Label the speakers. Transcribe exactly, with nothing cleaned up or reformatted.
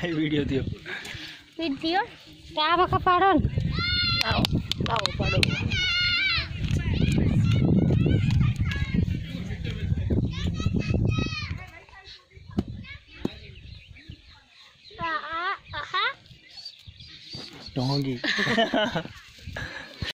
Speaker 1: video दियो
Speaker 2: video क्या बका पाड़न
Speaker 1: लाओ लाओ पाड़ो डोंगी